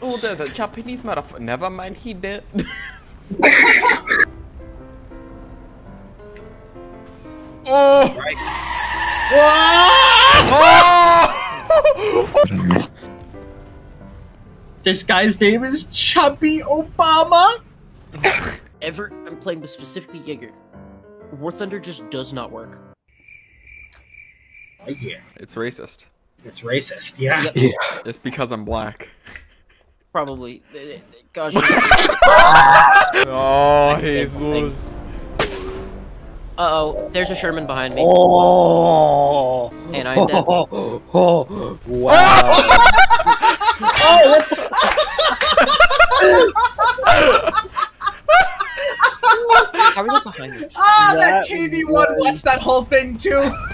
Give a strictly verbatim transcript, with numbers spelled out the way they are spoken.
Oh, there's a Japanese motherfucker. Never mind, he did. Oh! Right. Oh! This guy's name is Chubby Obama. Ever, I'm playing with specifically Jaeger. War Thunder just does not work. Oh, yeah. It's racist. It's racist. Yeah. Yep. Yeah. It's because I'm black. Probably. Gosh. Oh, Jesus. Uh-oh, there's a Sherman behind me. Oh. And I'm dead. Oh, oh, wow. Oh, what the How are they behind me? Ah, that, That K V one was- watched that whole thing too.